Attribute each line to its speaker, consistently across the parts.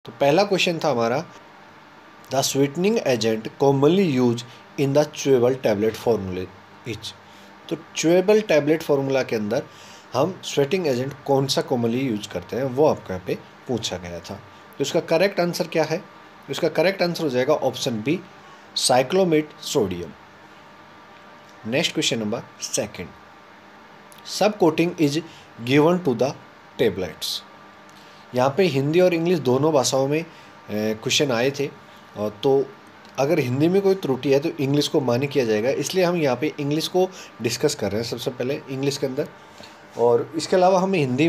Speaker 1: तो पहला क्वेश्चन था हमारा, the sweetening agent commonly use in the chewable tablet formula is. तो च्यूएबल टैबलेट फार्मूला के अंदर हम स्वेटिंग एजेंट कौन सा कॉमनली यूज करते हैं वो आपको यहाँ पे पूछा गया था। तो इसका करेक्ट आंसर क्या है? इसका करेक्ट आंसर हो जाएगा option B, cyclamate sodium. Next question number second, sub coating is given to the tablets. यहाँ पे हिंदी और इंग्लिश दोनों भाषाओं में क्वेश्चन आए थे, और तो अगर हिंदी में कोई त्रुटि है तो इंग्लिश को मान्य किया जाएगा, इसलिए हम यहाँ पे इंग्लिश को डिस्कस कर रहे हैं सबसे पहले इंग्लिश के अंदर। और इसके अलावा हमें हिंदी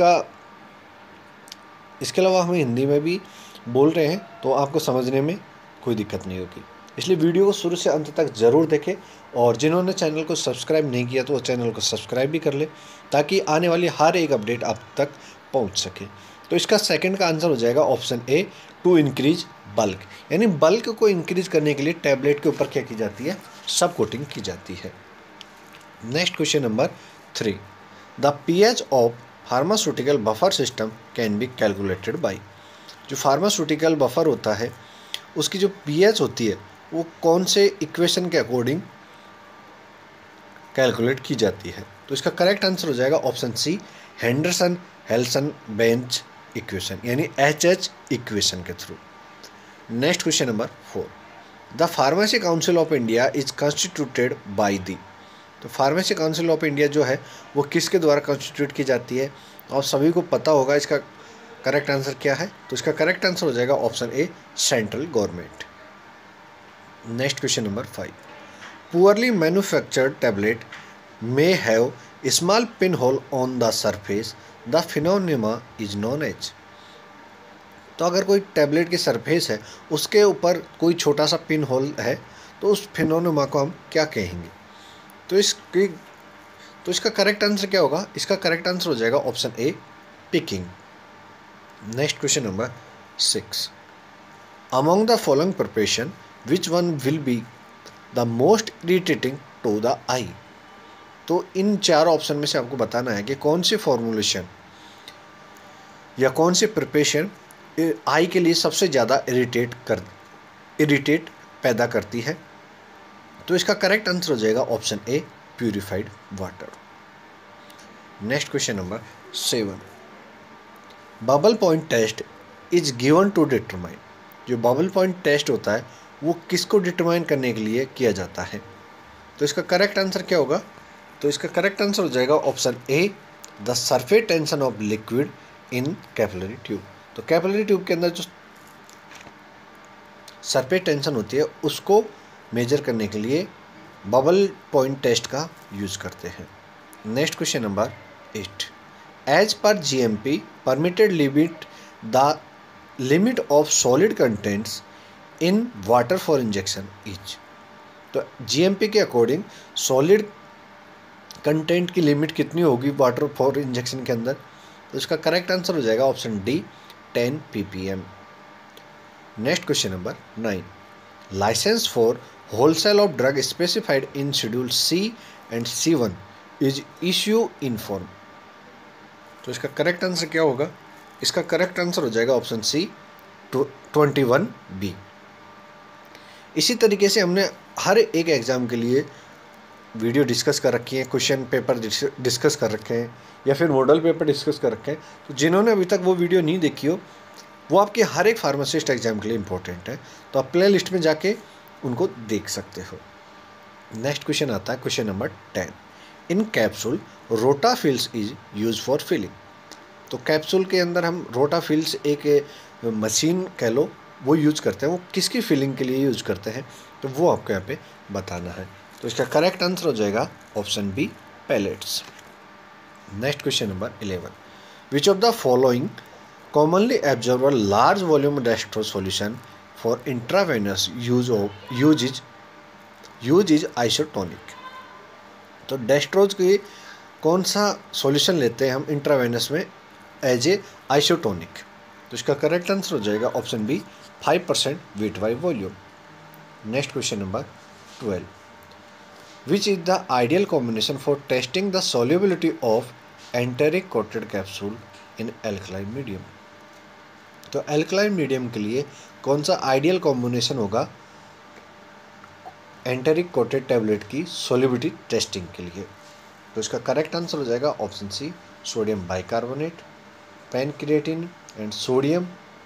Speaker 1: में भी बोल रहे हैं, तो आपको समझने में कोई दिक्कत नहीं होगी। इसलिए वीडियो को शुरू से अंत तक ज़रूर देखें, और जिन्होंने चैनल को सब्सक्राइब नहीं किया तो वो चैनल को सब्सक्राइब भी कर ले, ताकि आने वाली हर एक अपडेट आप तक पहुंच सके। तो इसका सेकंड का आंसर हो जाएगा option A, to increase bulk. यानी बल्क को इंक्रीज करने के लिए टैबलेट के ऊपर क्या की जाती है? सब कोटिंग की जाती है। Next question number 3, the pH of pharmaceutical buffer system can be calculated by. जो फार्मास्यूटिकल बफर होता है उसकी जो पीएच होती है वो कौन से इक्वेशन के अकॉर्डिंग कैलकुलेट की जाती है? तो इसका करेक्ट आंसर हो जाएगा option C, Henderson Hasselbalch equation, यानी एचएच इक्वेशन के through. Next question number 4, the pharmacy council of India is constituted by the. तो फार्मेसी काउंसिल ऑफ इंडिया जो है वो किसके द्वारा कॉन्स्टिट्यूट की जाती है? आप सभी को पता होगा इसका करेक्ट आंसर क्या है। तो इसका करेक्ट आंसर हो जाएगा option A, central government. Next question number 5, poorly manufactured tablet may have a small pinhole on the surface, the phenomena is known as। तो अगर कोई टैबलेट की सरफेस है उसके ऊपर कोई छोटा सा पिन होल है तो उस फिनोनिमा को हम क्या कहेंगे? तो इसका करेक्ट आंसर क्या होगा? इसका करेक्ट आंसर हो जाएगा option A, picking. Next question number 6, among the following preparation which one will be the most irritating to the eye. तो इन चार ऑप्शन में से आपको बताना है कि कौन सी फॉर्मुलेशन या कौन सी प्रिपरेशन आई के लिए सबसे ज़्यादा इरिटेट पैदा करती है। तो इसका करेक्ट आंसर हो जाएगा option A, purified water. Next question number 7, bubble point test is given to determine. जो बबल पॉइंट टेस्ट होता है वो किसको डिटरमाइन करने के लिए किया जाता है? तो इसका करेक्ट आंसर क्या होगा? तो इसका करेक्ट आंसर हो जाएगा option A, the surface tension of liquid in capillary tube. तो कैपिलरी ट्यूब के अंदर जो सरफेस टेंशन होती है उसको मेजर करने के लिए बबल पॉइंट टेस्ट का यूज करते हैं। Next question number 8, as per GMP permitted limit of solid contents in water for injection is. तो जीएमपी के अकॉर्डिंग सॉलिड कंटेंट की लिमिट कितनी होगी वाटर फॉर इंजेक्शन के अंदर? तो इसका करेक्ट आंसर हो जाएगा option D, 10 ppm। Next question number 9, license for wholesale of drug specified in schedule C and C1 is issue in form. तो इसका करेक्ट आंसर क्या होगा? इसका करेक्ट आंसर हो जाएगा ऑप्शन सी, 21B। इसी तरीके से हमने हर एक एग्जाम के लिए वीडियो डिस्कस कर रखी है, क्वेश्चन पेपर डिस्कस कर रखे हैं, या फिर मॉडल पेपर डिस्कस कर रखे हैं। तो जिन्होंने अभी तक वो वीडियो नहीं देखी हो वो आपके हर एक फार्मासिस्ट एग्जाम के लिए इंपॉर्टेंट है, तो आप प्ले लिस्ट में जाके उनको देख सकते हो। नेक्स्ट क्वेश्चन आता है question number 10, in capsule rotafils is use for filling. तो कैप्सूल के अंदर हम रोटाफिल्स एक मशीन कह लो वो यूज करते हैं, वो किसकी फिलिंग के लिए यूज करते हैं? तो वो आपको यहाँ पे बताना है। तो इसका करेक्ट आंसर हो जाएगा option B, pellets. Next question number 11, which of the following commonly absorb a large volume dextrose solution for intravenous use is isotonic. तो डेस्ट्रोज की कौन सा सॉल्यूशन लेते हैं हम इंट्रावेनस में एज ए आइसोटोनिक? तो इसका करेक्ट आंसर हो जाएगा option B, 5% weight by volume. Next question number 12, which is the ideal combination for testing the solubility of enteric coated capsule in alkaline medium। तो alkaline medium के लिए कौन सा ideal combination होगा एंटेरिक कोटेड टैबलेट की solubility testing के लिए? तो इसका करेक्ट आंसर हो जाएगा option C, sodium bicarbonate, pancreatin and sodium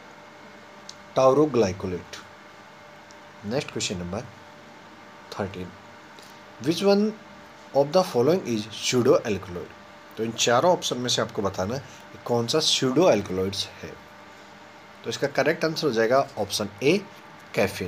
Speaker 1: tauroglycocholate. Next question number 13, which one of the following is pseudo alkaloid? तो इन चारों ऑप्शन में से आपको बताना है कौन सा स्यूडो एल्कलॉइड्स है। तो इसका करेक्ट आंसर हो जाएगा option A, caffeine.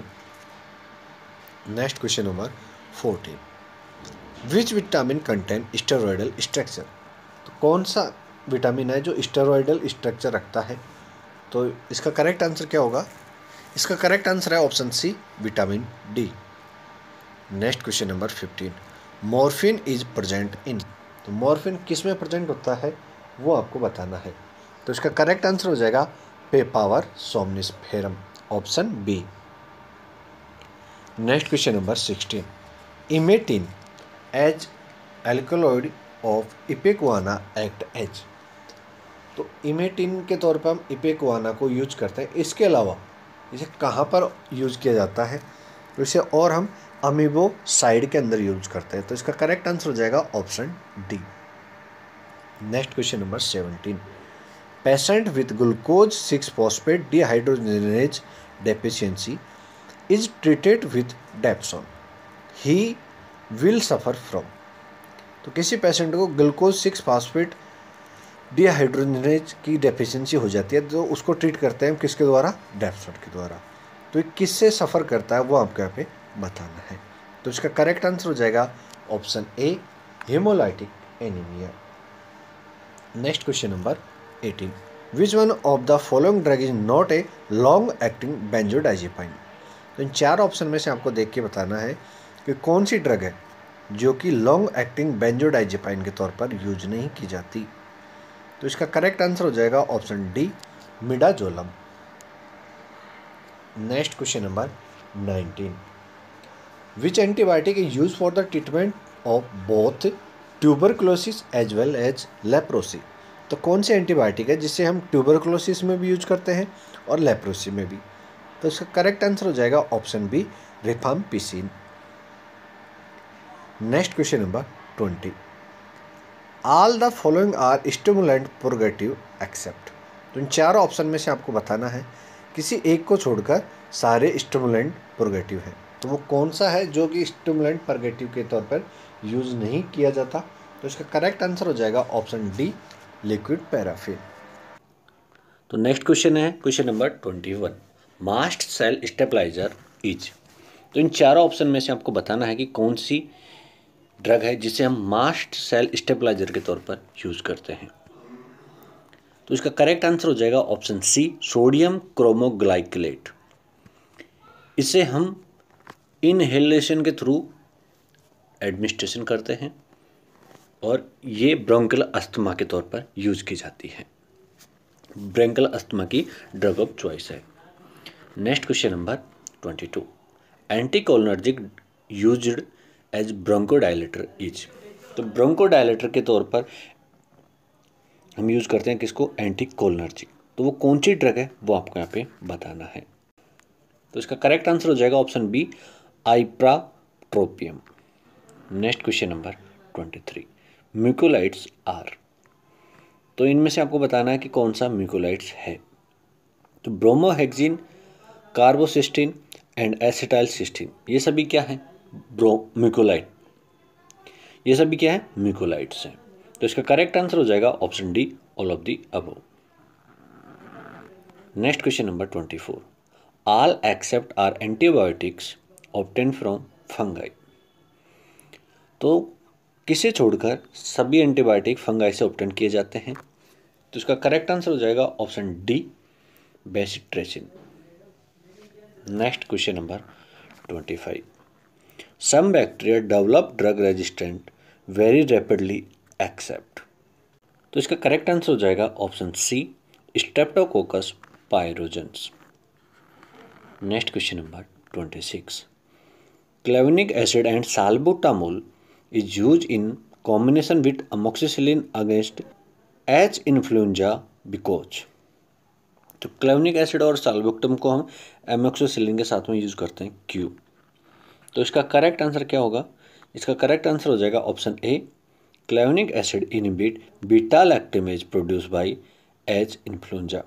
Speaker 1: Next question number 14, which vitamin contain steroidal structure? तो कौन सा विटामिन है जो स्टेरॉयडल स्ट्रक्चर रखता है? तो इसका करेक्ट आंसर क्या होगा? इसका करेक्ट आंसर है option C, vitamin D. Next question number 15, morphine is present in? तो मॉर्फिन किस में प्रेजेंट होता है वो आपको बताना है। तो इसका करेक्ट आंसर हो जाएगा papaver somniferum, option B. Next question number 16, emetine as alkaloid of ipecacuanha act as? तो इमेटिन के तौर पर हम इपेक्वाना को यूज करते हैं, इसके अलावा इसे कहाँ पर यूज किया जाता है? तो इसे और हम अमीबो साइड के अंदर यूज करते हैं। तो इसका करेक्ट आंसर हो जाएगा option D. Next question number 17, patient with glucose 6 phosphate dehydrogenase deficiency is treated with dapsone, he will suffer from? तो किसी पेशेंट को ग्लूकोज 6 फॉस्फेट डिहाइड्रोजिनेज की डेफिशिएंसी हो जाती है तो उसको ट्रीट करते हैं किसके द्वारा? डेप्सोन के द्वारा। तो ये किससे सफ़र करता है वो आपको यहाँ पे बताना है। तो इसका करेक्ट आंसर हो जाएगा option A, haemolytic anaemia. Next question number 18, which one of the following drug is not a long acting benzodiazepine? तो इन चार ऑप्शन में से आपको देख के बताना है कि कौन सी ड्रग है जो कि लॉन्ग एक्टिंग बेंजोडाइजेपाइन के तौर पर यूज नहीं की जाती। तो इसका करेक्ट आंसर हो जाएगा option D, midazolam. Next question number 19, which antibiotic is use for the treatment of both tuberculosis as well as leprosy? तो कौन सी एंटीबायोटिक है जिसे हम ट्यूबरकुलोसिस में भी यूज करते हैं और लेप्रोसी में भी? तो इसका करेक्ट आंसर हो जाएगा option B, rifampicin. Next question number 20, all the following are stimulant purgative except? तो इन चारों ऑप्शन में से आपको बताना है किसी एक को छोड़कर सारे स्टिमुलेंट पुर्गेटिव हैं। तो वो कौन सा है जो कि स्टिमुलेंट पुर्गेटिव के तौर पर यूज नहीं किया जाता? तो इसका करेक्ट आंसर हो जाएगा ऑप्शन डी, लिक्विड पैराफिन।
Speaker 2: तो नेक्स्ट क्वेश्चन है question number 21, mast cell stabiliser is? तो इन चारों ऑप्शन में से आपको बताना है कि कौन सी ड्रग है जिसे हम मास्ट सेल स्टेबलाइजर के तौर पर यूज करते हैं। तो इसका करेक्ट आंसर हो जाएगा ऑप्शन सी, सोडियम क्रोमोग्लाइकोलेट। इसे हम इनहेलेशन के थ्रू एडमिनिस्ट्रेशन करते हैं और ये ब्रोंकियल अस्थमा के तौर पर यूज की जाती है। ब्रोंकियल अस्थमा की ड्रग ऑफ चॉइस है। Next question number 22, anticholinergic used as bronchodilator is? तो ब्रोंकोडायलेटर के तौर पर हम यूज करते हैं किसको? एंटीकोलिनर्जिक। तो वो कौन सी ड्रग है वो आपको यहाँ पे बताना है। तो इसका करेक्ट आंसर हो जाएगा option B, ipratropium. Next question number 23, mucolytics are? तो इनमें से आपको बताना है कि कौन सा म्यूकोलाइट्स है। तो ब्रोमोहेक्सिन, कार्बोसिस्टीन एंड एसिटाइलसिस्टीन, ये सभी क्या है? म्यूकोलाइट। ये सभी क्या है? म्यूकोलाइट्स हैं। तो इसका करेक्ट आंसर हो जाएगा option D, all of the above. Next question number 24, all except are antibiotics obtain from fungi? तो किसे छोड़कर सभी एंटीबायोटिक फंगाई से ऑब्टेन किए जाते हैं? तो इसका करेक्ट आंसर हो जाएगा option D, bacitracin. Next question number 25, some bacteria develop drug resistant very rapidly except? तो इसका करेक्ट आंसर हो जाएगा option C, streptococcus pyogenes. Next question number 26, clavulanic acid and salbutamol is used in combination with amoxicillin against H influenza because? तो clavulanic acid और salbutamol को हम amoxicillin के साथ में यूज़ करते हैं क्यू। तो इसका करेक्ट आंसर क्या होगा? इसका करेक्ट आंसर हो जाएगा option A, clavulanic acid inhibit beta lactamase produce by H influenza.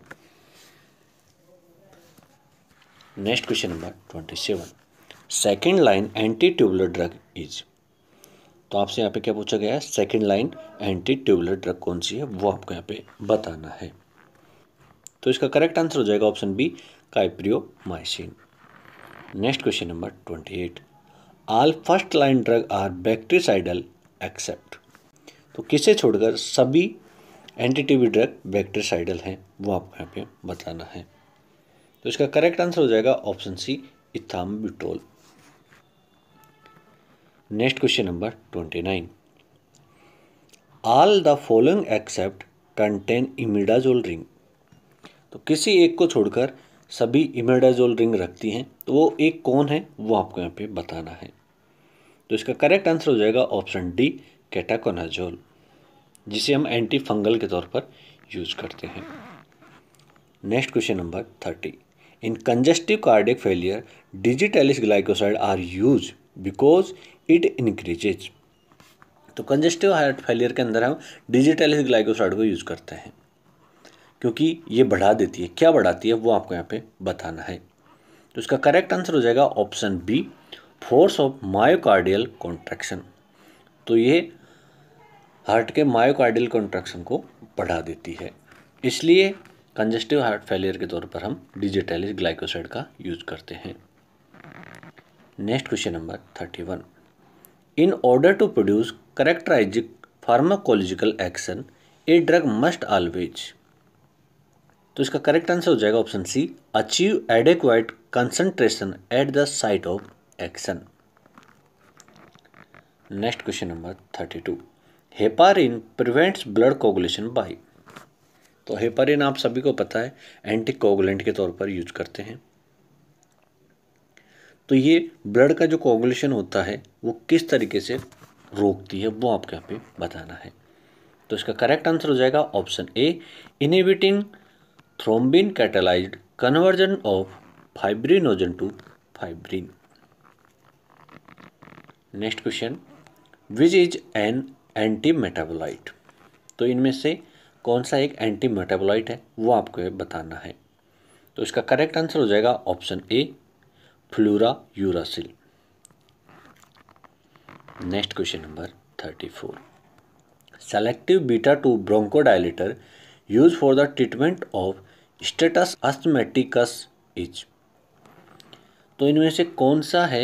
Speaker 2: Next question number 27, second line anti tubular drug is. तो आपसे यहाँ पे क्या पूछा गया है? Second line anti tubular drug कौन सी है वो आपको यहाँ पे बताना है। तो इसका करेक्ट आंसर हो जाएगा option B, capreomycin. Next question number 28, all first line drug are bactericidal except. तो किसे छोड़कर सभी एंटी टीबी ड्रग बैक्टीरिसाइडल हैं वो आपको यहाँ पे बताना है। तो इसका करेक्ट आंसर हो जाएगा option C, ethambutol. Next question number 29, all the following except contain imidazole ring. तो किसी एक को छोड़कर सभी इमिडाजोल रिंग रखती हैं, तो वो एक कौन है वो आपको यहाँ पे बताना है। तो इसका करेक्ट आंसर हो जाएगा ऑप्शन डी, केटाकोनाजोल, जिसे हम एंटी फंगल के तौर पर यूज करते हैं। Next question number 30, in congestive cardiac failure digitalis glycoside are use because it increases. तो कंजेस्टिव हार्ट फेलियर के अंदर हम डिजिटैलिस ग्लाइकोसाइड को यूज करते हैं क्योंकि ये बढ़ा देती है। क्या बढ़ाती है वो आपको यहाँ पे बताना है। तो इसका करेक्ट आंसर हो जाएगा option B, force of myocardial contraction. तो ये हार्ट के मायोकार्डियल कॉन्ट्रैक्शन को बढ़ा देती है, इसलिए कंजेस्टिव हार्ट फेलियर के तौर पर हम डिजिटैलिस ग्लाइकोसाइड का यूज करते हैं। Next question number 31, in order to produce characterising pharmacological action a drug must always. तो इसका करेक्ट आंसर हो जाएगा option C, achieve adequate concentration at the site of action. Next question number 32, heparin prevents blood coagulation by. तो heparin आप सभी को पता है एंटी कोगुलेंट के तौर पर यूज करते हैं। तो ये ब्लड का जो कोगुलेशन होता है वो किस तरीके से रोकती है वो आपको यहाँ पे बताना है। तो इसका करेक्ट आंसर हो जाएगा option A, inhibiting thrombin catalysed conversion of fibrinogen to fibrin. Next question, which is an anti metabolite. तो इनमें से कौन सा एक एंटी मेटाबोलाइट है वो आपको बताना है। तो इसका करेक्ट आंसर हो जाएगा option A, fluorouracil. Next question number 34, selective beta 2 bronchodilator use for the treatment of status asthmaticus is. तो इनमें से कौन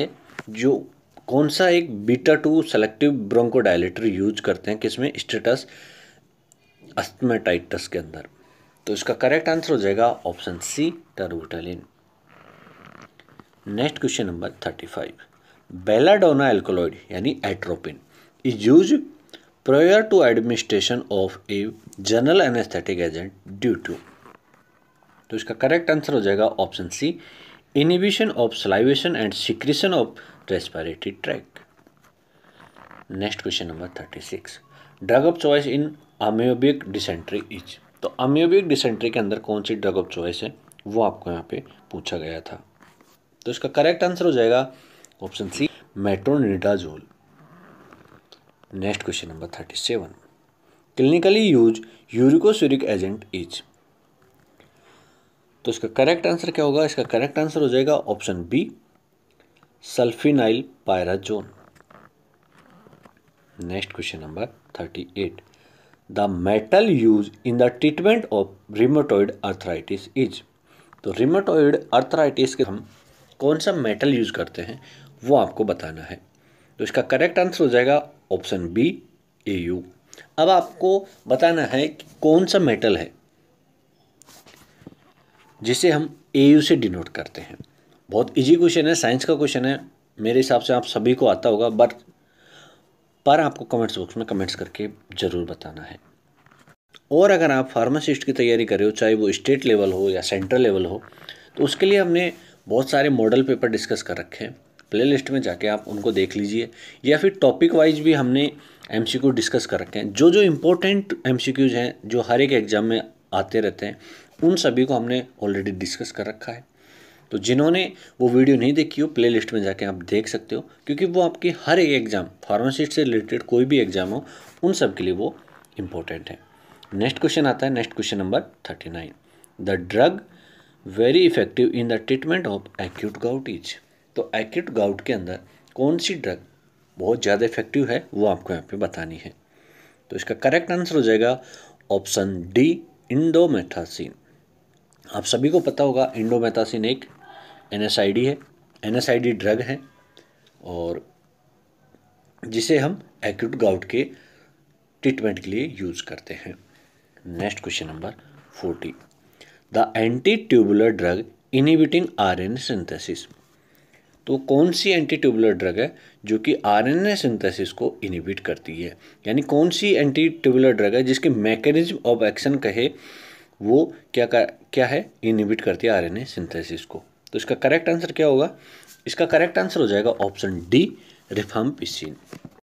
Speaker 2: सा एक बीटा 2 सेलेक्टिव ब्रोंकोडायलेटर यूज करते हैं किसमें? स्टेटस अस्थमेटाइटिस के अंदर। तो इसका करेक्ट आंसर हो जाएगा option C, terbutaline. Next question number 35, belladonna alkaloid यानी atropine is use prior to administration of a general anaesthetic agent due to. तो इसका करेक्ट आंसर हो जाएगा option C, inhibition of salivation and secretion of respiratory tract. Next question number 36, drug of choice in amoebic dysentery is. तो amoebic dysentery के अंदर कौन सी drug of choice है वो आपको यहाँ पे पूछा गया था। तो इसका करेक्ट आंसर हो जाएगा option C, metronidazole. Next question number 37, clinically use uricosuric agent is. तो इसका करेक्ट आंसर क्या होगा? इसका करेक्ट आंसर हो जाएगा option B, sulfinyl pyrazone. Next question number 38, the metal use in the treatment of rheumatoid arthritis is. तो rheumatoid arthritis के हम कौन सा मेटल यूज करते हैं वो आपको बताना है। तो इसका करेक्ट आंसर हो जाएगा ऑप्शन बी, AU। अब आपको बताना है कि कौन सा मेटल है जिसे हम AU से डिनोट करते हैं। बहुत इजी क्वेश्चन है, साइंस का क्वेश्चन है, मेरे हिसाब से आप सभी को आता होगा, पर आपको कमेंट्स बॉक्स में कमेंट्स करके ज़रूर बताना है। और अगर आप फार्मासिस्ट की तैयारी कर रहे हो, चाहे वो स्टेट लेवल हो या सेंट्रल लेवल हो, तो उसके लिए हमने बहुत सारे मॉडल पेपर डिस्कस कर रखे हैं। प्लेलिस्ट में जाके आप उनको देख लीजिए, या फिर टॉपिक वाइज भी हमने MCQ डिस्कस कर रखे हैं। जो जो इम्पोर्टेंट MCQs हैं जो हर एक एग्ज़ाम में आते रहते हैं उन सभी को हमने ऑलरेडी डिस्कस कर रखा है। तो जिन्होंने वो वीडियो नहीं देखी हो, प्ले लिस्ट में जाके आप देख सकते हो, क्योंकि वो आपकी हर एक एग्ज़ाम, फार्मासिस्ट से रिलेटेड कोई भी एग्ज़ाम हो, उन सब के लिए वो इम्पोर्टेंट है। नेक्स्ट क्वेश्चन आता है, next question number 39। The drug very effective in the treatment of acute gout is. तो एक्यूट गाउट के अंदर कौन सी ड्रग बहुत ज़्यादा इफेक्टिव है वो आपको यहाँ पे बतानी है। तो इसका करेक्ट आंसर हो जाएगा ऑप्शन डी, इंडोमेथासिन। आप सभी को पता होगा इंडोमेथासिन एक एनएसआईडी है, एनएसआईडी ड्रग है, और जिसे हम एक्यूट गाउट के ट्रीटमेंट के लिए यूज़ करते हैं। Next question number 40। The anti tubular drug inhibiting RNA synthesis. तो कौन सी एंटी ट्यूबुलर ड्रग है जो कि आरएनए सिंथेसिस को इनहिबिट करती है, यानी कौन सी एंटी ट्यूबुलर ड्रग है जिसके मैकेनिज्म ऑफ एक्शन कहे वो क्या है, इनहिबिट करती है आरएनए सिंथेसिस को। तो इसका करेक्ट आंसर क्या होगा? इसका करेक्ट आंसर हो जाएगा ऑप्शन डी, रिफाम्पिसिन।